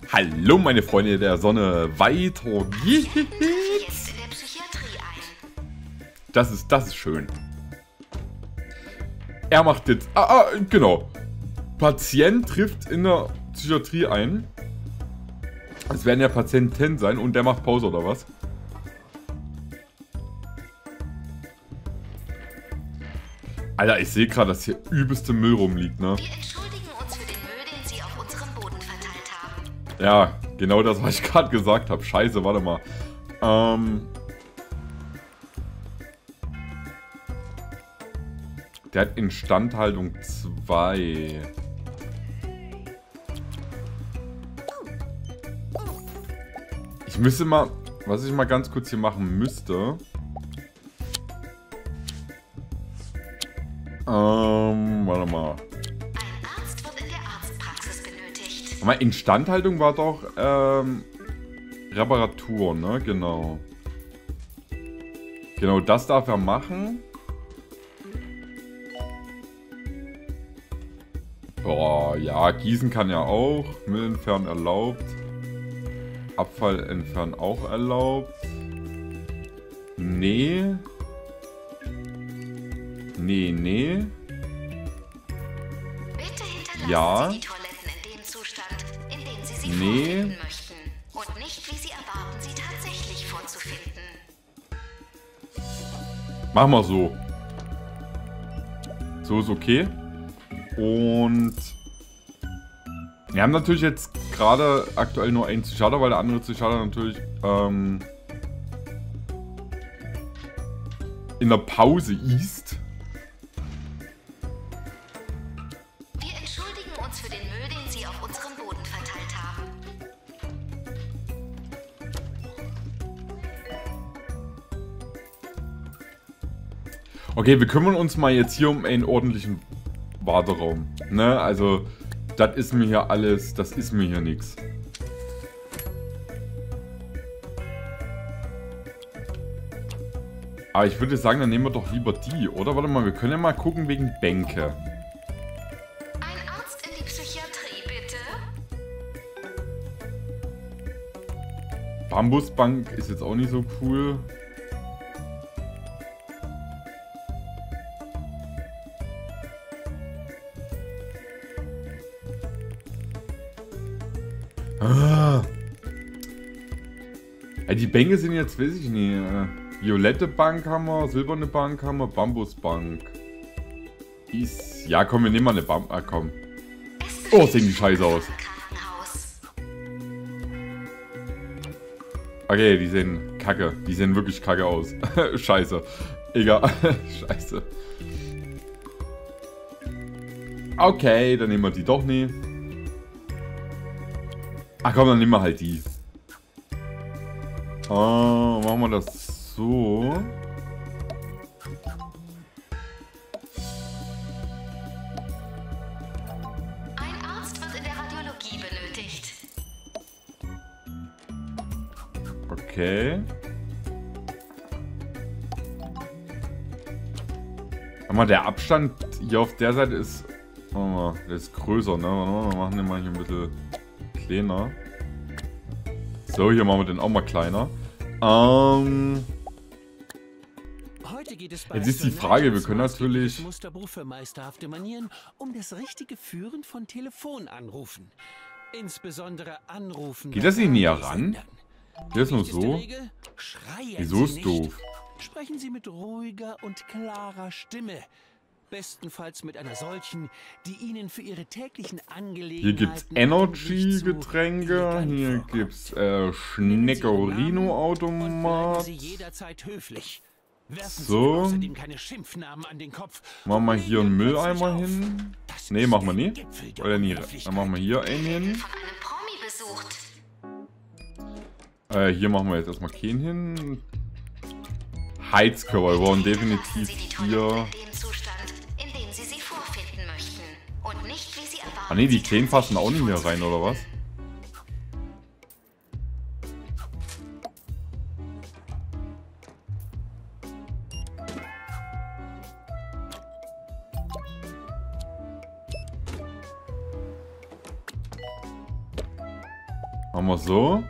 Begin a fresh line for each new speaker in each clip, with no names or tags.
Hallo meine Freunde der Sonne, weiter geht's. Das ist schön. Er macht jetzt, genau. Patient trifft in der Psychiatrie ein. Es werden ja Patienten sein und der macht Pause oder was? Alter, ich sehe gerade, dass hier übelste Müll rumliegt, ne?
Wir entschuldigen uns für den Müll, den Sie auf unserem Boden verteilt haben.
Ja, genau das, was ich gerade gesagt habe. Scheiße, warte mal. Der hat Instandhaltung 2. Ich müsste mal, was ich mal ganz kurz hier machen müsste. Warte mal.
Ein Arzt wird in der Arztpraxis benötigt.
Aber Instandhaltung war doch, Reparatur, ne? Genau. Genau, das darf er machen. Boah, ja, Gießen kann er auch. Müll entfernen erlaubt. Abfall entfernen auch erlaubt. Nee. Nee.
Bitte hinterlassen
Ja.
Sie die Toiletten in dem Zustand, in dem Sie sie
Nee.
vorfinden möchten. Und nicht, wie Sie erwarten, sie tatsächlich vorzufinden.
Machen wir so. So ist okay. Und wir haben natürlich jetzt gerade aktuell nur einen Psychiater, weil der andere Psychiater natürlich in der Pause ist.
Wir entschuldigen uns für den Müll, den Sie auf unserem Boden verteilt haben.
Okay, wir kümmern uns mal jetzt hier um einen ordentlichen Warteraum. Ne, also das ist mir hier alles, das ist mir hier nichts. Aber ich würde sagen, dann nehmen wir doch lieber die, oder? Warte mal, wir können ja mal gucken wegen Bänke.
Ein Arzt in die Psychiatrie, bitte.
Bambusbank ist jetzt auch nicht so cool. Ja, die Bänke sind jetzt, weiß ich nicht. Violette Bank haben wir, silberne Bank haben wir, Bambusbank. Ja, komm, wir nehmen mal eine komm. Oh, sehen die scheiße aus. Okay, die sehen kacke. Die sehen wirklich kacke aus. Scheiße. Egal. Scheiße. Okay, dann nehmen wir die doch nie. Ach komm, dann nehmen wir halt die. Machen wir das so.
Ein Arzt wird in der Radiologie benötigt.
Okay. Aber der Abstand hier auf der Seite ist... Oh, der ist größer, ne? Warte mal, wir machen den mal hier ein bisschen kleiner. So, hier machen wir den auch mal kleiner. Jetzt ist die Frage, wir können natürlich...
Musterbuch für meisterhafte Manieren, um das richtige Führen von Telefonanrufen. Insbesondere Anrufen.
Geht das nicht näher ran? Geht das nur so? Wieso ist doof?
Sprechen Sie mit ruhiger und klarer Stimme. Bestenfalls mit einer solchen, die Ihnen für Ihre täglichen Angelegenheiten...
Hier gibt's Energy-Getränke, hier gibt's Schneckerino-Automat. So. Machen wir hier einen Mülleimer hin. Ne, machen wir nie. Oder nie. Dann machen wir hier einen hin.
Von einem Promi besucht.
Hier machen wir jetzt erstmal keinen hin. Heizkörper, wir wollen definitiv hier... Ah ne, die Kleinen passen auch nicht mehr rein, oder was? Machen wir so.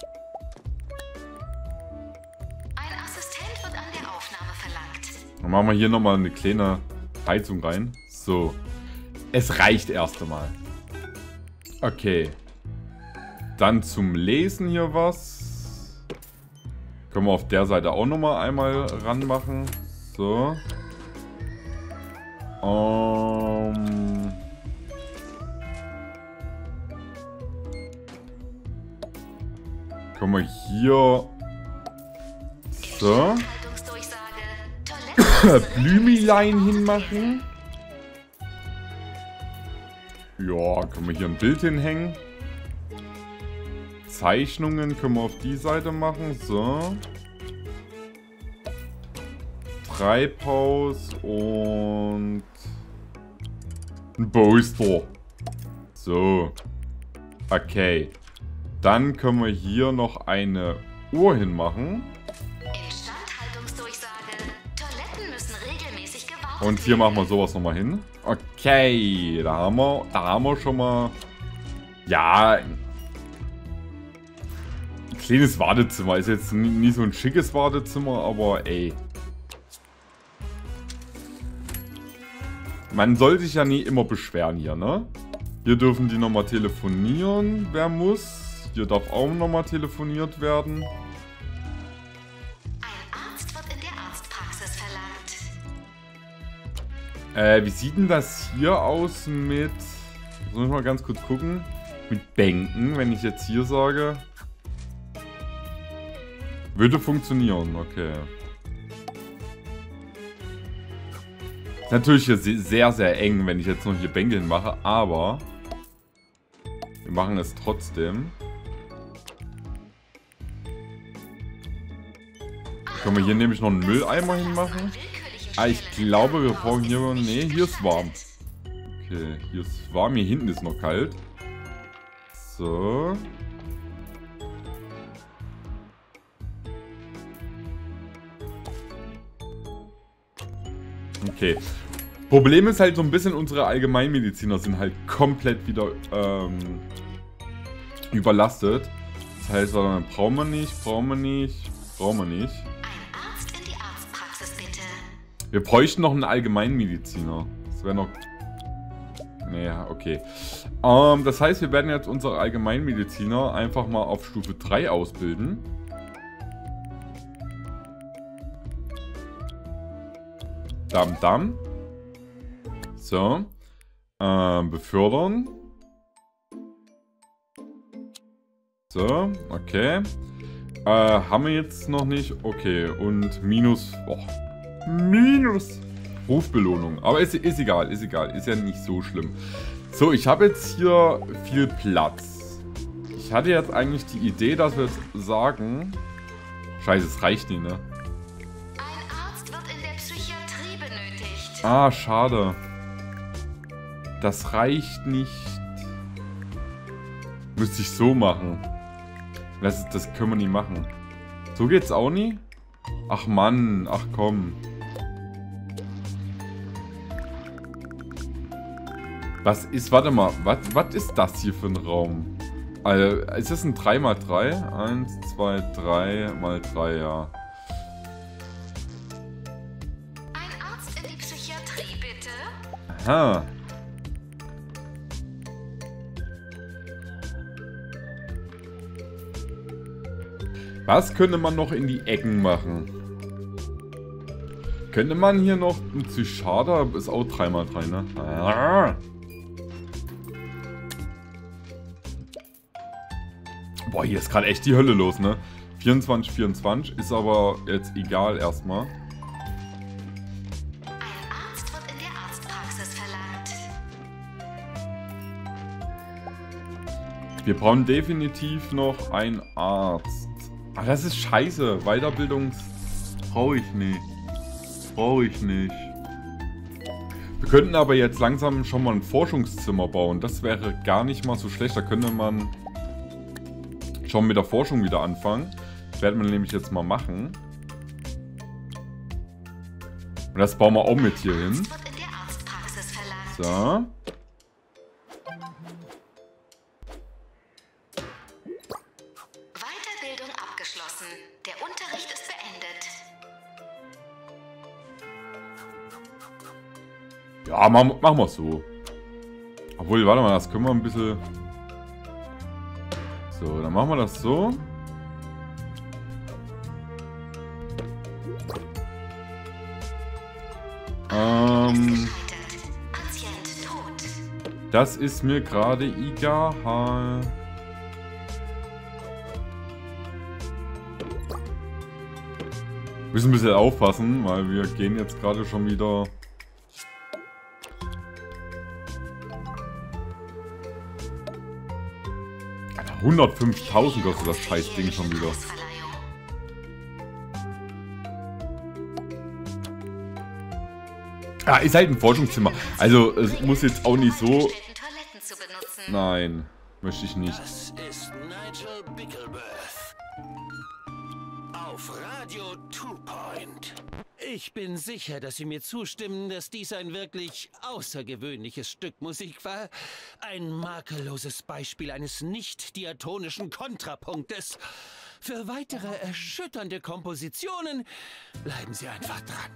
Ein Assistent wird an der Aufnahme verlangt.
Dann machen wir hier nochmal eine kleine Heizung rein. So. Es reicht erst einmal. Okay. Dann zum Lesen hier was. Können wir auf der Seite auch nochmal einmal ranmachen. So. Können wir hier so Blümelein hinmachen. Ja, können wir hier ein Bild hinhängen. Zeichnungen können wir auf die Seite machen. So. Treibhaus und ein Poster. So. Okay. Dann können wir hier noch eine Uhr hinmachen.
Instandhaltungsdurchsage. Toiletten müssen regelmäßig gewartet
Und hier machen wir sowas nochmal hin. Okay, da haben wir schon mal, ja, ein kleines Wartezimmer. Ist jetzt nie so ein schickes Wartezimmer, aber ey. Man soll sich ja nie immer beschweren hier, ne? Hier dürfen die nochmal telefonieren, wer muss. Hier darf auch nochmal telefoniert werden.
Ein Arzt wird in der Arztpraxis verlangt.
Wie sieht denn das hier aus mit... Muss ich mal ganz kurz gucken. Mit Bänken, wenn ich jetzt hier sage. Würde funktionieren, okay. Ist natürlich hier sehr, sehr eng, wenn ich jetzt noch hier Bänke hinmache, aber... Wir machen es trotzdem. Können wir hier nämlich noch einen Mülleimer hinmachen? Ah, ich glaube, wir brauchen hier... Nee, hier ist warm. Okay, hier ist warm. Hier hinten ist noch kalt. So. Okay. Problem ist halt so ein bisschen, unsere Allgemeinmediziner sind halt komplett wieder überlastet. Das heißt, brauchen wir nicht. Wir bräuchten noch einen Allgemeinmediziner. Das wäre noch... Naja, okay. Das heißt, wir werden jetzt unsere Allgemeinmediziner einfach mal auf Stufe 3 ausbilden. Dam. So. Befördern. So, okay. Haben wir jetzt noch nicht. Okay, und Minus... Oh. Minus. Rufbelohnung. Aber ist egal, ist egal. Ist ja nicht so schlimm. So, ich habe jetzt hier viel Platz. Ich hatte jetzt eigentlich die Idee, dass wir jetzt sagen... Scheiße, es reicht nicht, ne?
Ein Arzt wird in der Psychiatrie benötigt.
Ah, schade. Das reicht nicht. Müsste ich so machen. Das können wir nicht machen. So geht's auch nie? Ach Mann, ach komm. Was ist, warte mal, was ist das hier für ein Raum? Also, ist das ein 3x3? 1, 2, 3 mal 3, ja.
Ein Arzt in die Psychiatrie, bitte.
Aha. Was könnte man noch in die Ecken machen? Könnte man hier noch ein Psychiater, ist auch 3x3, ne? Ah. Boah, hier ist gerade echt die Hölle los, ne? 24 ist aber jetzt egal erstmal.
Ein Arzt wird in der Arztpraxis verlangt.
Wir brauchen definitiv noch einen Arzt. Ah, das ist scheiße. Weiterbildung brauche ich nicht. Wir könnten aber jetzt langsam schon mal ein Forschungszimmer bauen. Das wäre gar nicht mal so schlecht. Da könnte man schon mit der Forschung wieder anfangen. Das werden wir nämlich jetzt mal machen. Und das bauen wir auch mit hier hin. So.
geschlossen. Der Unterricht ist beendet.
Ja, machen wir so. Obwohl, warte mal, das können wir ein bisschen... So, dann machen wir das so. Das ist mir gerade egal. Wir müssen ein bisschen aufpassen, weil wir gehen jetzt gerade schon wieder... Alter, 105.000 kostet das Scheißding schon wieder. Ah, ist halt ein Forschungszimmer. Also, es muss jetzt auch nicht so... Nein, möchte ich nicht.
Das ist Nigel Bickelworth. Auf Radio 2 Point. Ich bin sicher, dass Sie mir zustimmen, dass dies ein wirklich außergewöhnliches Stück Musik war. Ein makelloses Beispiel eines nicht-diatonischen Kontrapunktes. Für weitere erschütternde Kompositionen bleiben Sie einfach dran.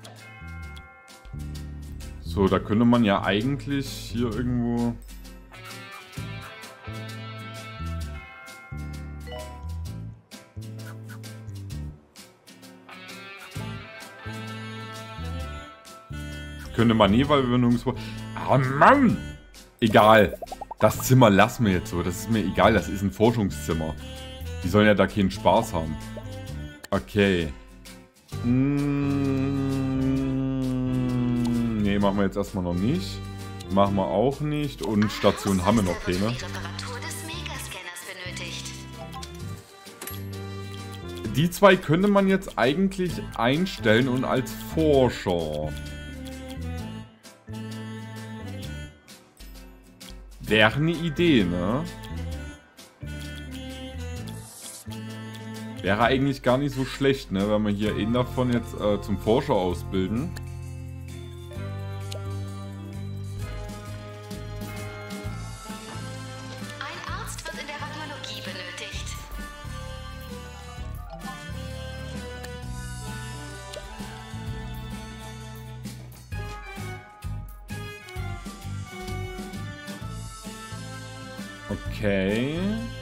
So, da könnte man ja eigentlich hier irgendwo... Könnte man nie, weil wir nirgendwo... Ah, Mann! Egal. Das Zimmer lassen wir jetzt so. Das ist mir egal. Das ist ein Forschungszimmer. Die sollen ja da keinen Spaß haben. Okay. Nee, machen wir jetzt erstmal noch nicht. Machen wir auch nicht. Und Station haben wir noch keine. Die zwei könnte man jetzt eigentlich einstellen und als Forscher. Wäre eine Idee, ne? Wäre eigentlich gar nicht so schlecht, ne? Wenn wir hier einen davon jetzt zum Forscher ausbilden.
Ein Arzt wird in der Radiologie benötigt.
Okay.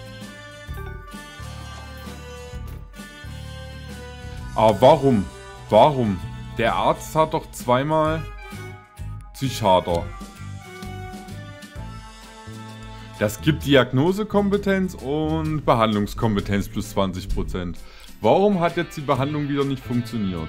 Aber warum? Warum? Der Arzt hat doch zweimal Psychiater. Das gibt Diagnosekompetenz und Behandlungskompetenz plus 20%. Warum hat jetzt die Behandlung wieder nicht funktioniert?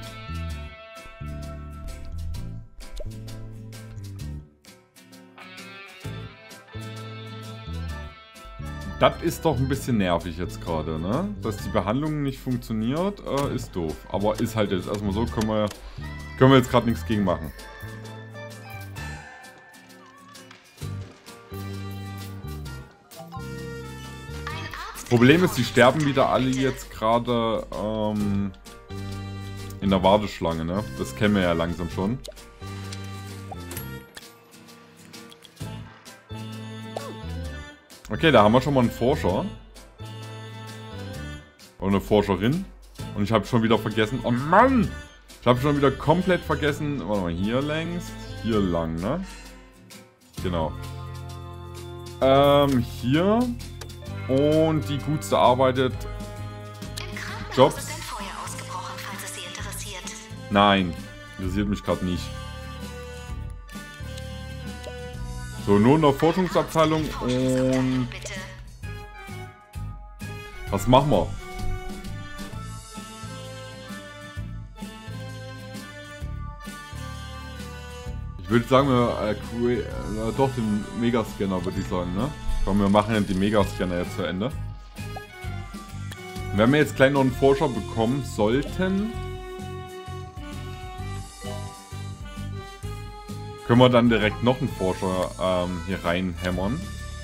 Das ist doch ein bisschen nervig jetzt gerade, ne? Dass die Behandlung nicht funktioniert, ist doof. Aber ist halt jetzt erstmal so, können wir jetzt gerade nichts gegen machen. Problem ist, die sterben wieder alle jetzt gerade in der Warteschlange, ne? Das kennen wir ja langsam schon. Okay, da haben wir schon mal einen Forscher. Oder eine Forscherin. Und ich habe schon wieder vergessen... Oh Mann! Ich habe schon wieder komplett vergessen... Warte mal, hier längs. Hier lang, ne? Genau. Hier. Und die Gutste arbeitet... Jobs. Nein, interessiert mich gerade nicht. So, nur in der Forschungsabteilung und... Was machen wir? Ich würde sagen, doch den Megascanner würde ich sagen, ne? Komm, wir machen ja die Megascanner jetzt zu Ende. Wenn wir jetzt gleich noch einen Forscher bekommen sollten... Können wir dann direkt noch einen Forscher hier reinhämmern.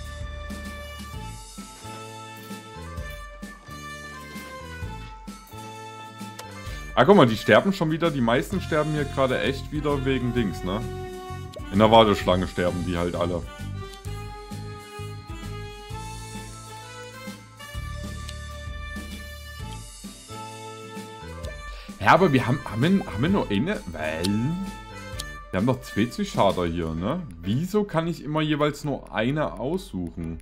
Ah, guck mal, die sterben schon wieder. Die meisten sterben hier gerade echt wieder wegen Dings, ne? In der Warteschlange sterben die halt alle. Ja, aber wir haben wir nur eine? Weil... Wir haben doch 2 Psychiater hier, ne? Wieso kann ich immer jeweils nur eine aussuchen?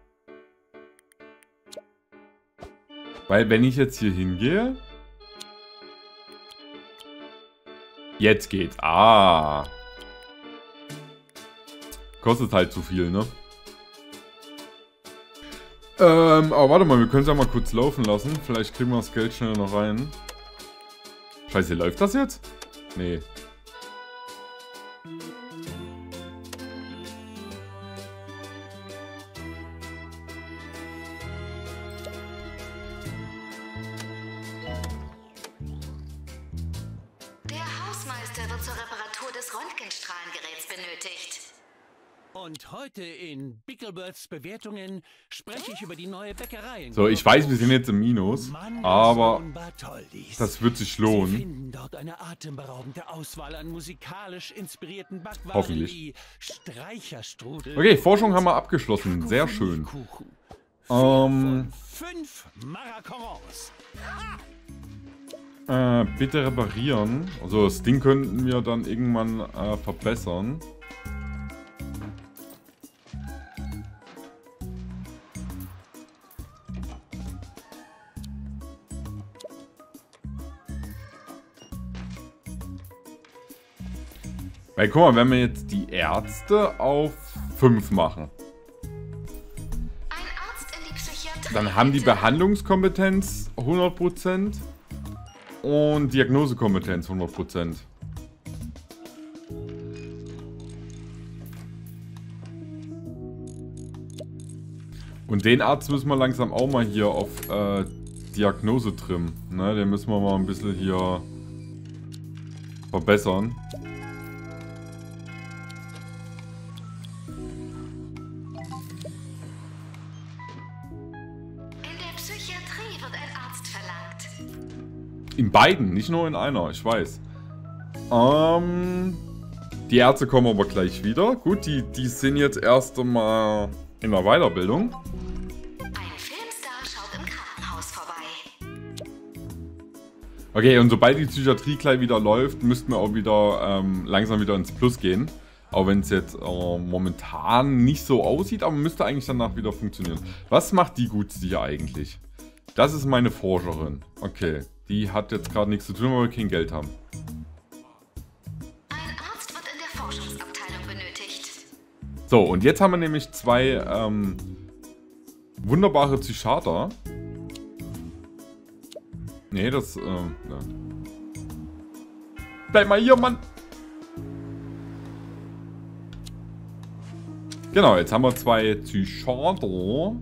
Weil wenn ich jetzt hier hingehe... Jetzt geht's. Ah. Kostet halt zu viel, ne? Aber warte mal, wir können es ja mal kurz laufen lassen. Vielleicht kriegen wir das Geld schnell noch rein. Scheiße, läuft das jetzt? Nee.
Der Hausmeister wird zur Reparatur des Röntgenstrahlengeräts benötigt.
Und heute in Bicklebirds Bewertungen spreche ich über die neue Bäckerei.
So, ich weiß, wir sind jetzt im Minus, aber das wird sich
Sie
lohnen.
finden dort eine atemberaubende Auswahl an musikalisch inspirierten Backwaren
Hoffentlich.
wie Streicherstrudel.
Okay, Forschung haben wir abgeschlossen. Sehr schön.
5 Maracorons.
Bitte reparieren. Also das Ding könnten wir dann irgendwann verbessern. Weil guck mal, wenn wir jetzt die Ärzte auf 5 machen,
Ein Arzt in die Psychiatrie.
dann haben die
bitte.
Behandlungskompetenz 100% und Diagnosekompetenz 100%. Und den Arzt müssen wir langsam auch mal hier auf Diagnose trimmen. Ne? Den müssen wir mal ein bisschen hier verbessern.
In der Psychiatrie wird ein Arzt verlangt.
In beiden, nicht nur in einer, ich weiß. Die Ärzte kommen aber gleich wieder. Gut, die sind jetzt erst einmal in der Weiterbildung.
Ein Filmstar schaut im Krankenhaus vorbei.
Okay, und sobald die Psychiatrie gleich wieder läuft, müssten wir auch wieder langsam wieder ins Plus gehen. Auch wenn es jetzt momentan nicht so aussieht, aber müsste eigentlich danach wieder funktionieren. Was macht die Gute hier eigentlich? Das ist meine Forscherin. Okay, die hat jetzt gerade nichts zu tun, weil wir kein Geld haben.
Ein Arzt wird in der Forschungsabteilung benötigt.
So, und jetzt haben wir nämlich 2 wunderbare Psychiater. Nee, das... ja. Bleib mal hier, Mann! Genau, jetzt haben wir 2 Psychiater.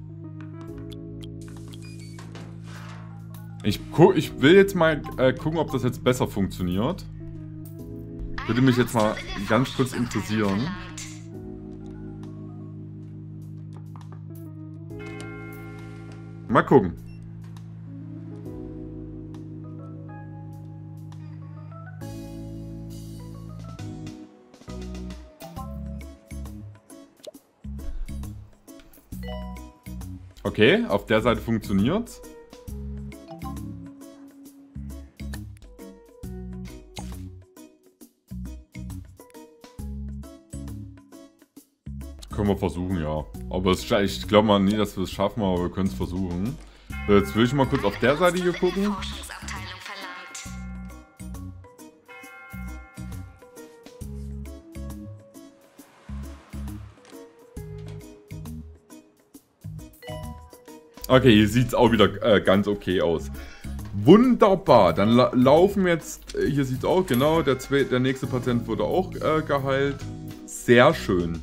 Ich will jetzt mal gucken, ob das jetzt besser funktioniert. Würde mich jetzt mal ganz kurz interessieren. Mal gucken. Okay, auf der Seite funktioniert's. Können wir versuchen, ja. Aber ich glaube mal nie, dass wir es schaffen, aber wir können es versuchen. So, jetzt will ich mal kurz auf der Seite hier gucken.
Forschungsabteilung verlangt.
Okay, hier sieht es auch wieder ganz okay aus. Wunderbar, dann laufen jetzt, hier sieht es auch, genau, der nächste Patient wurde auch geheilt. Sehr schön.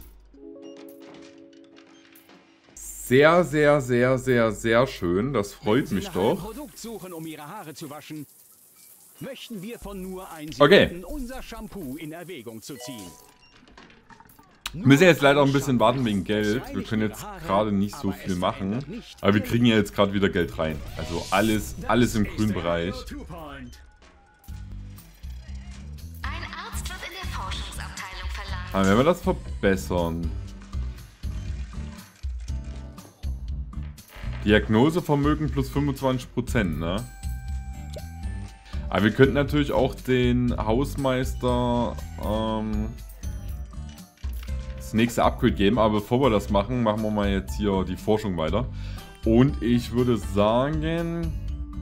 Sehr, sehr, sehr, sehr, sehr schön. Das freut mich doch.
Produkt suchen, um ihre Haare zu waschen, möchten wir von nur ein
Okay.
unser Shampoo in Erwägung zu ziehen.
Wir müssen jetzt leider ein bisschen warten wegen Geld. Wir können jetzt gerade nicht so viel machen. Aber wir kriegen ja jetzt gerade wieder Geld rein. Also alles im grünen Bereich.
Ein Arzt wird in der Forschungsabteilung verlangt.
Aber wenn wir das verbessern. Diagnosevermögen plus 25%, ne? Aber wir könnten natürlich auch den Hausmeister das nächste Upgrade geben. Aber bevor wir das machen, machen wir mal jetzt hier die Forschung weiter. Und ich würde sagen...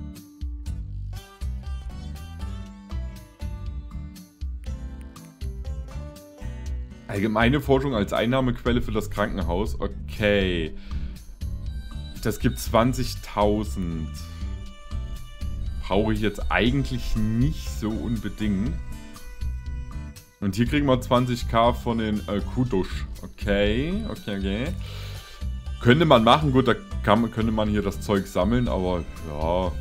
Allgemeine Forschung als Einnahmequelle für das Krankenhaus. Okay. Das gibt 20.000. Brauche ich jetzt eigentlich nicht so unbedingt. Und hier kriegen wir 20.000 von den Kudosh. Okay, okay. Könnte man machen. Gut, da könnte man hier das Zeug sammeln, aber ja.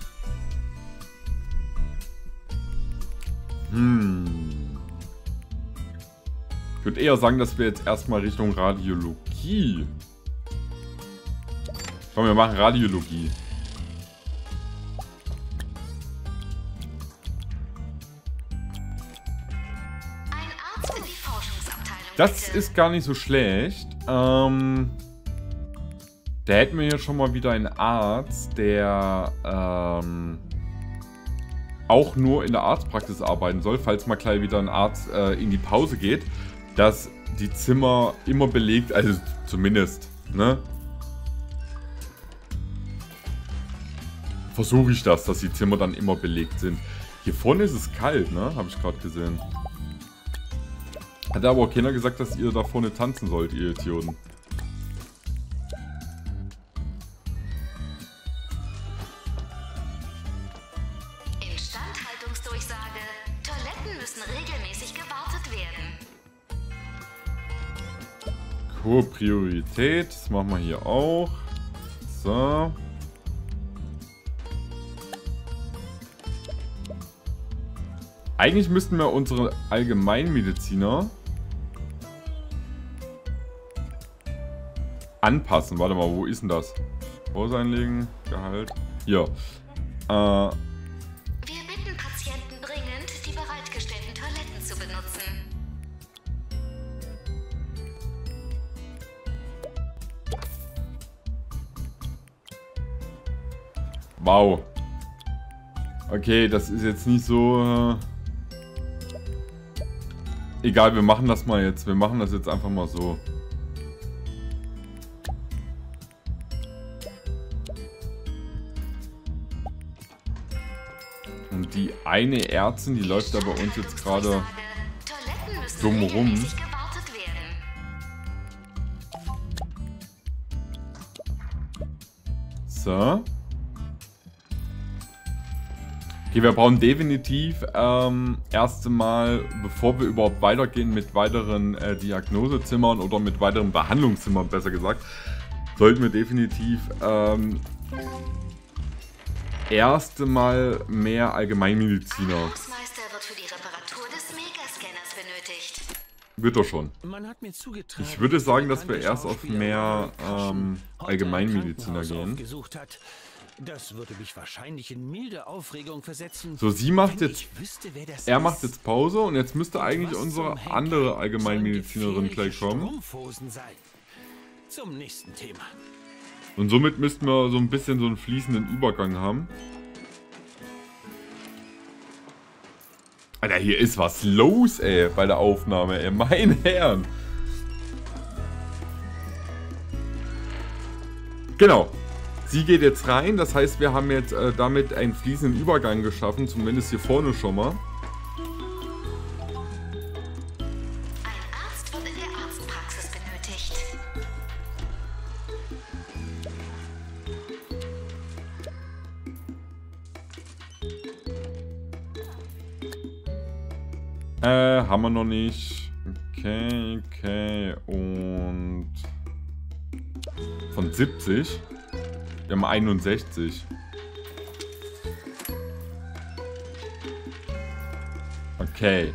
Ich würde eher sagen, dass wir jetzt erstmal Richtung Radiologie. Komm, wir machen Radiologie.
Ein Arzt für die Forschungsabteilung.
Das ist gar nicht so schlecht. Da hätten wir hier schon mal wieder einen Arzt, der auch nur in der Arztpraxis arbeiten soll, falls mal gleich wieder ein Arzt in die Pause geht, dass die Zimmer immer belegt, also zumindest, ne? Versuche ich das, dass die Zimmer dann immer belegt sind. Hier vorne ist es kalt, ne? Habe ich gerade gesehen. Hat aber auch keiner gesagt, dass ihr da vorne tanzen sollt, ihr Idioten.
Instandhaltungsdurchsage. Toiletten müssen regelmäßig gewartet werden.
Hohe Priorität. Das machen wir hier auch. So. Eigentlich müssten wir unsere Allgemeinmediziner anpassen. Warte mal, wo ist denn das? Pause einlegen, Gehalt. Hier.
Wir bitten Patienten dringend, die bereitgestellten Toiletten zu benutzen.
Wow. Okay, das ist jetzt nicht so... Egal, wir machen das mal jetzt. Wir machen das jetzt einfach mal so. Und die eine Ärztin, die läuft da bei uns jetzt gerade dumm rum. So. Okay, wir brauchen definitiv erst einmal, bevor wir überhaupt weitergehen mit weiteren Diagnosezimmern oder mit weiteren Behandlungszimmern, besser gesagt, sollten wir definitiv erst einmal mehr Allgemeinmediziner.
Ein Hausmeister wird für die Reparatur des Megascanners benötigt.
Wird doch schon.
Man hat mir zugetragen,
Ich würde sagen, dass wir
eine
erst auf mehr Allgemeinmediziner gehen.
Das würde mich wahrscheinlich in milde Aufregung versetzen.
So, sie macht
wenn
jetzt...
ich wüsste, wer das
Er
ist.
macht jetzt Pause und jetzt müsste eigentlich
Was
unsere
zum
andere
Henker
Allgemeinmedizinerin
sollen
gleich kommen.
Strumpfhosen sein? Zum nächsten Thema.
Und somit müssten wir so ein bisschen so einen fließenden Übergang haben. Alter, hier ist was los, ey, bei der Aufnahme, ey, meine Herren. Genau. Sie geht jetzt rein, das heißt, wir haben jetzt damit einen fließenden Übergang geschaffen, zumindest hier vorne schon mal.
Ein Arzt wird in der Arztpraxis benötigt.
Haben wir noch nicht. Okay, okay. Und von 70. Wir haben 61. Okay.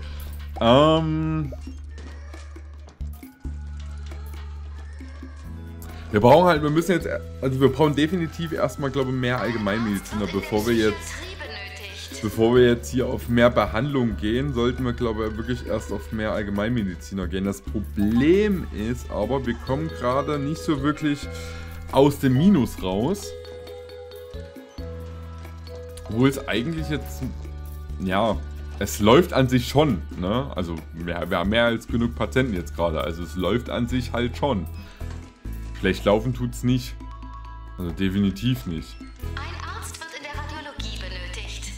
Wir brauchen halt, wir müssen jetzt, also wir brauchen definitiv erstmal, glaube ich, mehr Allgemeinmediziner, bevor wir jetzt hier auf mehr Behandlung gehen, sollten wir, glaube ich, wirklich erst auf mehr Allgemeinmediziner gehen. Das Problem ist aber, wir kommen gerade nicht so wirklich aus dem Minus raus. Obwohl es eigentlich jetzt ja, es läuft an sich schon, ne? Also wir haben mehr als genug Patienten jetzt gerade. Also es läuft an sich halt schon. Schlecht laufen tut's nicht. Also definitiv nicht.
Ein Arzt wird in der Radiologie benötigt.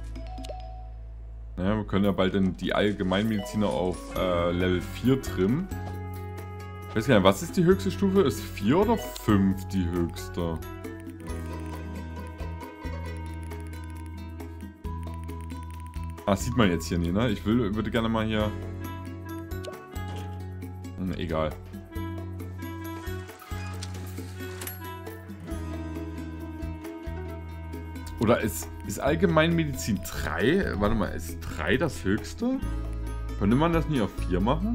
Ja, wir können ja bald dann die Allgemeinmediziner auf Level 4 trimmen. Ich weiß gar nicht, was ist die höchste Stufe? Ist 4 oder 5 die höchste? Ah, sieht man jetzt hier nicht, ne? Ich würde gerne mal hier... egal. Oder ist Allgemeinmedizin 3? Warte mal, ist 3 das höchste? Könnte man das nie auf 4 machen?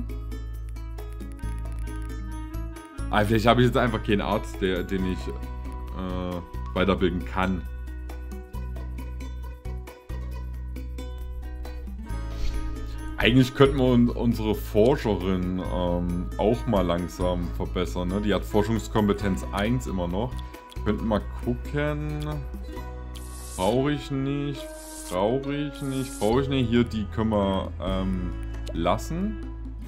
Ah, vielleicht habe ich jetzt einfach keinen Arzt, den ich weiterbilden kann. Eigentlich könnten wir unsere Forscherin auch mal langsam verbessern. Ne? Die hat Forschungskompetenz 1 immer noch. Könnten mal gucken. Brauche ich nicht. Brauche ich nicht. Brauche ich nicht. Hier, die können wir lassen.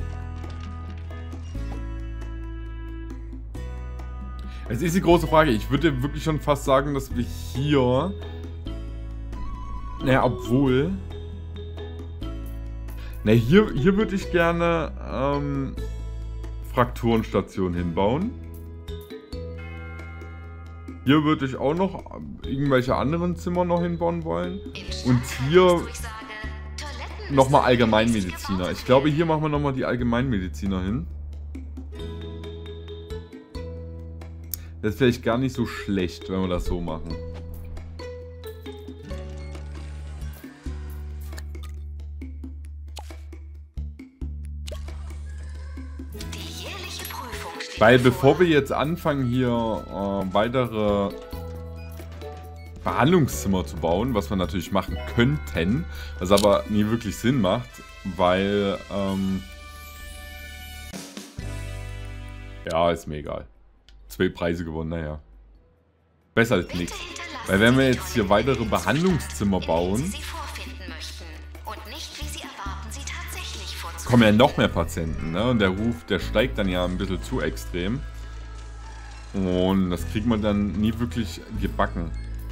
Es ist die große Frage. Ich würde wirklich schon fast sagen, dass wir hier... Naja, obwohl... Na, hier würde ich gerne Frakturenstation hinbauen. Hier würde ich auch noch irgendwelche anderen Zimmer noch hinbauen wollen. Und hier nochmal Allgemeinmediziner. Ich glaube, hier machen wir nochmal die Allgemeinmediziner hin. Das ist vielleicht gar nicht so schlecht, wenn wir das so machen. Weil bevor wir jetzt anfangen, hier weitere Behandlungszimmer zu bauen, was wir natürlich machen könnten, was aber nie wirklich Sinn macht, weil, ja, ist mir egal. 2 Preise gewonnen, naja. Besser als nichts. Weil wenn wir jetzt hier weitere Behandlungszimmer bauen, kommen ja noch mehr Patienten, ne? Und der Ruf, der steigt dann ja ein bisschen zu extrem. Und das kriegt man dann nie wirklich gebacken.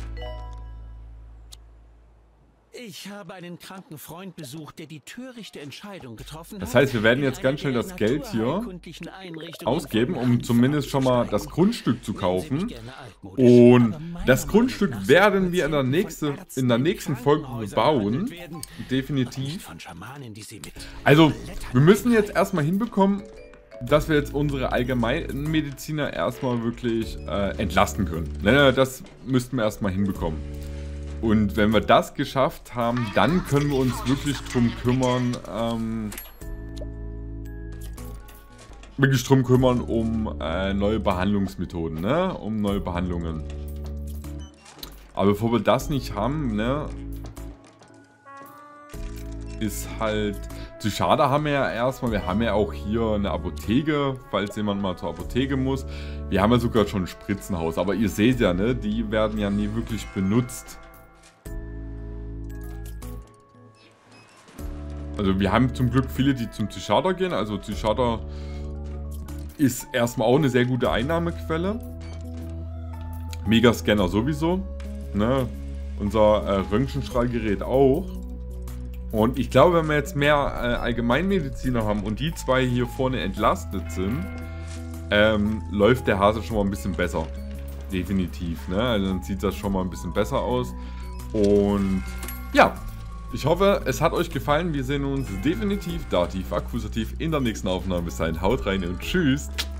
Ich habe einen kranken Freund besucht, der die törichte Entscheidung getroffen hat.
Das heißt, wir werden jetzt ganz schnell das Geld hier ausgeben, um zumindest schon mal das Grundstück zu kaufen. Und das Grundstück werden wir in der nächsten Folge bauen. Definitiv. Also, wir müssen jetzt erstmal hinbekommen, dass wir jetzt unsere Allgemeinmediziner erstmal wirklich entlasten können. Das müssten wir erstmal hinbekommen. Und wenn wir das geschafft haben, dann können wir uns wirklich drum kümmern, um neue Behandlungsmethoden, ne? Um neue Behandlungen. Aber bevor wir das nicht haben, ne? Ist halt... Psychiater haben wir ja erstmal, wir haben ja auch hier eine Apotheke, falls jemand mal zur Apotheke muss. Wir haben ja sogar schon ein Spritzenhaus, aber ihr seht ja, ne? Die werden ja nie wirklich benutzt. Also wir haben zum Glück viele, die zum Psychiater gehen. Also Psychiater ist erstmal auch eine sehr gute Einnahmequelle. Megascanner sowieso. Ne? Unser Röntgenstrahlgerät auch. Und ich glaube, wenn wir jetzt mehr Allgemeinmediziner haben und die 2 hier vorne entlastet sind, läuft der Hase schon mal ein bisschen besser. Definitiv. Ne? Also dann sieht das schon mal ein bisschen besser aus. Und ja. Ich hoffe, es hat euch gefallen. Wir sehen uns definitiv, dativ, akkusativ in der nächsten Aufnahme. Bis dahin, haut rein und tschüss.